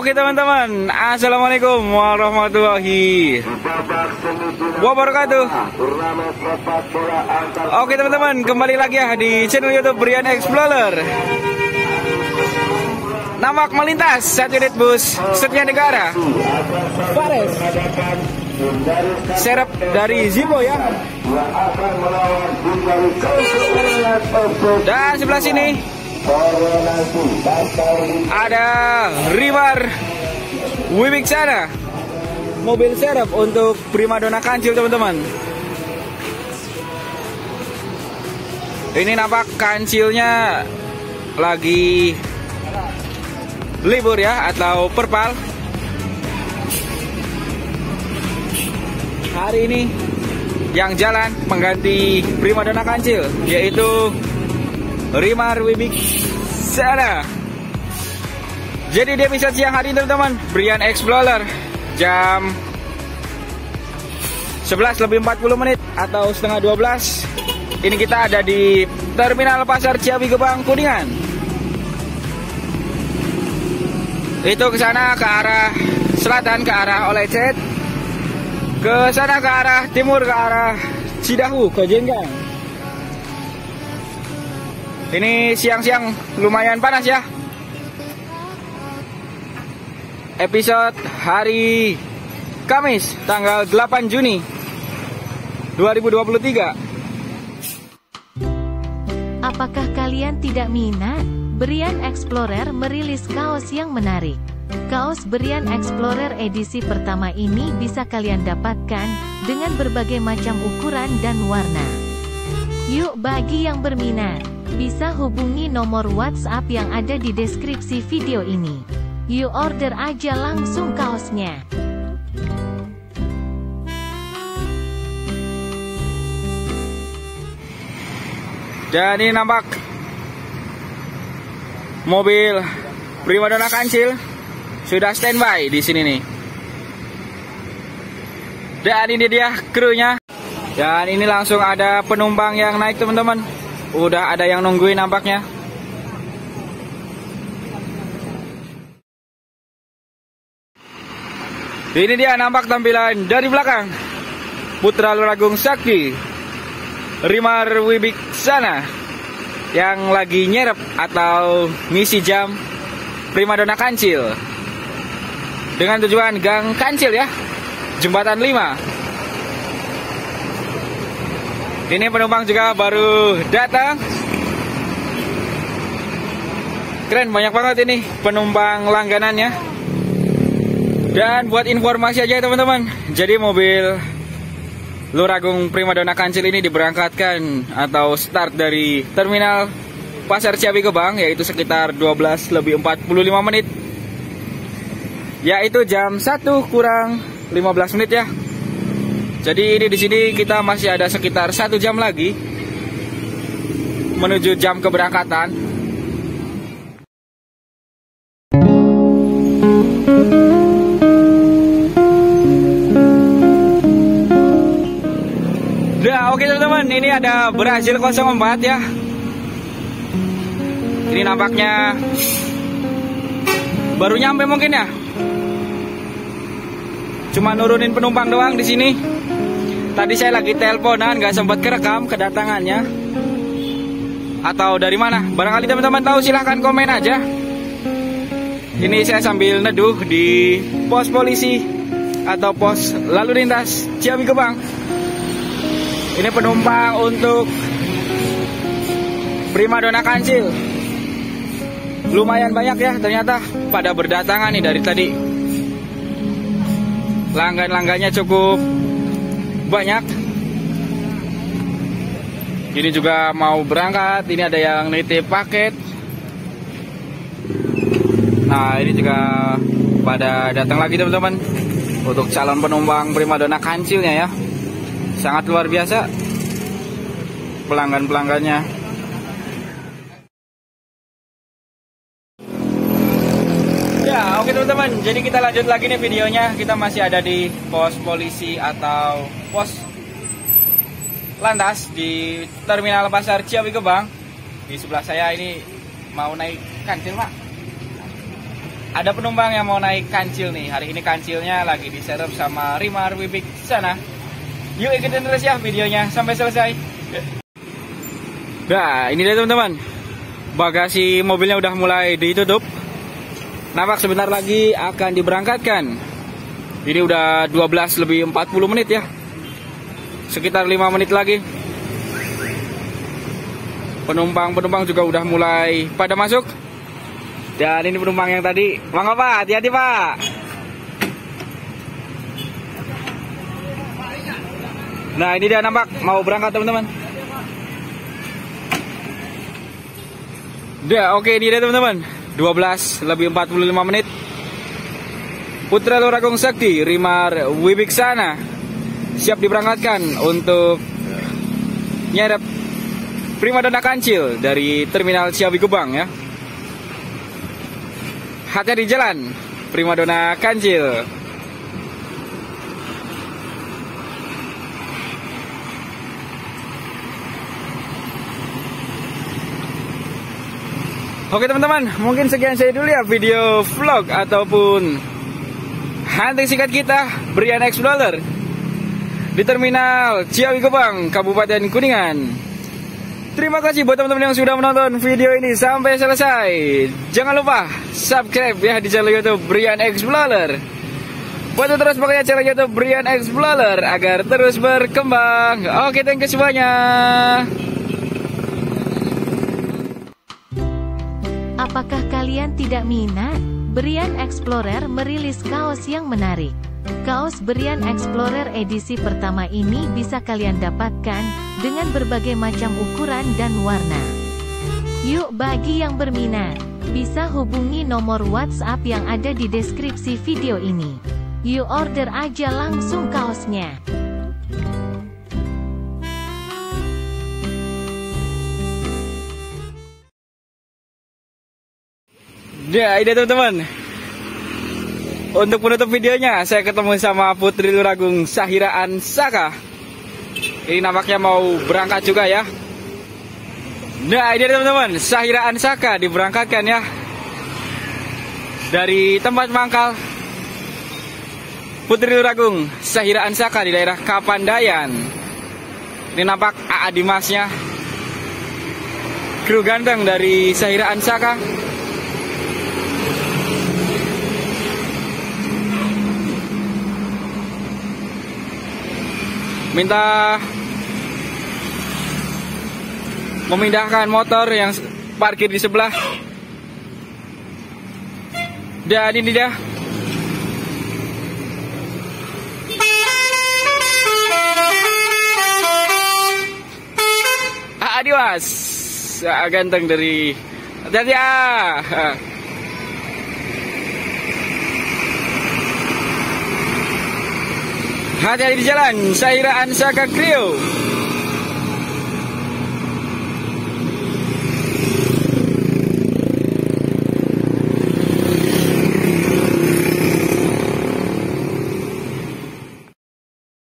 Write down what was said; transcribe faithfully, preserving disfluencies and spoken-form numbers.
Oke teman-teman, assalamualaikum warahmatullahi wabarakatuh. Oke teman-teman, kembali lagi ya di channel YouTube Brian Explorer. Namak melintas satu unit bus Setia Negara Fares, serep dari Zibo ya. Dan sebelah sini ada Rimar Wibiksana, mobil serep untuk primadona kancil teman-teman. Ini nampak kancilnya lagi libur ya, atau perpal. Hari ini yang jalan mengganti primadona kancil, yaitu Rimar Wibiksana. Jadi dia bisa siang hari teman-teman, Brian Explorer jam sebelas lebih empat puluh menit atau setengah dua belas. Ini kita ada di Terminal Pasar Ciawi Gebang, Kuningan. Itu ke sana ke arah selatan, ke arah Olecet. Ke sana ke arah timur, ke arah Cidahu, ke Jenggang. Ini siang-siang lumayan panas ya. Episode hari Kamis tanggal delapan Juni dua ribu dua puluh tiga. Apakah kalian tidak minat? Brian Explorer merilis kaos yang menarik. Kaos Brian Explorer edisi pertama ini bisa kalian dapatkan dengan berbagai macam ukuran dan warna. Yuk, bagi yang berminat, bisa hubungi nomor WhatsApp yang ada di deskripsi video ini. Yuk order aja langsung kaosnya. Dan ini nampak mobil primadona kancil sudah standby di sini nih. Dan ini dia krunya. Dan ini langsung ada penumpang yang naik teman-teman. Udah ada yang nungguin nampaknya. Ini dia nampak tampilan dari belakang Putra Luragung Sakti Rimar Wibiksana yang lagi nyerep atau ngisi jam primadona kancil dengan tujuan Gang Kancil ya, Jembatan lima. Ini penumpang juga baru datang. Keren, banyak banget ini penumpang langganannya. Dan buat informasi aja teman-teman, jadi mobil Luragung primadona kancil ini diberangkatkan atau start dari Terminal Pasar Ciawi Gebang, yaitu sekitar dua belas lebih empat puluh lima menit, yaitu jam satu kurang lima belas menit ya. Jadi ini di sini kita masih ada sekitar satu jam lagi menuju jam keberangkatan. Nah, oke teman-teman, ini ada Brazil nol empat ya. Ini nampaknya baru nyampe mungkin ya. Cuma nurunin penumpang doang di sini. Tadi saya lagi teleponan, nggak sempat kerekam kedatangannya. Atau dari mana? Barangkali teman-teman tahu, silahkan komen aja. Ini saya sambil neduh di pos polisi atau pos lalu lintas Ciawi Gebang. Ini penumpang untuk primadona kancil. Lumayan banyak ya, ternyata pada berdatangan nih dari tadi. Langgan-langgannya cukup banyak. Ini juga mau berangkat. Ini ada yang nitip paket. Nah, ini juga pada datang lagi teman-teman untuk calon penumpang primadona kancilnya ya. Sangat luar biasa pelanggan-pelanggannya. Ya, oke teman-teman, jadi kita lanjut lagi nih videonya. Kita masih ada di pos polisi atau pos lantas di Terminal Pasar Ciawi Gebang. Di sebelah saya ini mau naik kancil, Pak. ada penumpang yang mau naik kancil nih. Hari ini kancilnya lagi diserep sama Rimar Wibiksana. Yuk ikutin terus ya videonya sampai selesai. Nah, ini dia teman-teman. Bagasi mobilnya udah mulai ditutup. Nampak sebentar lagi akan diberangkatkan. Ini udah dua belas lebih empat puluh menit ya. Sekitar lima menit lagi. Penumpang-penumpang juga udah mulai pada masuk. Dan ini penumpang yang tadi. Mangga Pak, hati-hati Pak. Nah, ini dia nampak mau berangkat teman-teman. Udah, oke ini dia teman-teman. dua belas lebih empat puluh lima menit. Putra Luragung Sakti Rimar Wibiksana siap diberangkatkan untuk nyerep primadona kancil dari Terminal Ciawi Gebang ya. Hati di jalan, primadona kancil. Oke teman-teman, mungkin sekian saya dulu ya video vlog ataupun hunting singkat kita Brian Explorer di Terminal Ciawi Gebang, Kabupaten Kuningan. Terima kasih buat teman-teman yang sudah menonton video ini sampai selesai. Jangan lupa subscribe ya di channel YouTube Brian Explorer. Bantu terus pakai channel YouTube Brian Explorer agar terus berkembang. Oke, thank you semuanya. Apakah kalian tidak minat? Brian Explorer merilis kaos yang menarik. Kaos Brian Explorer edisi pertama ini bisa kalian dapatkan dengan berbagai macam ukuran dan warna. Yuk, bagi yang berminat, bisa hubungi nomor WhatsApp yang ada di deskripsi video ini. Yuk order aja langsung kaosnya. Ya, ini teman-teman. Untuk penutup videonya, saya ketemu sama Putri Luragung Sahira Ansaka. Ini nampaknya mau berangkat juga ya. Nah, ini teman-teman, Sahira Ansaka diberangkatkan ya dari tempat mangkal Putri Luragung Sahira Ansaka di daerah Kapandayan. Ini nampak A A Dimasnya, kru ganteng dari Sahira Ansaka. Minta memindahkan motor yang parkir di sebelah. Dan ini dia. Ah, Dimas, ah, ganteng dari. Hati-hati ah. Hati-hati di jalan, Sahira Ansaka Crew.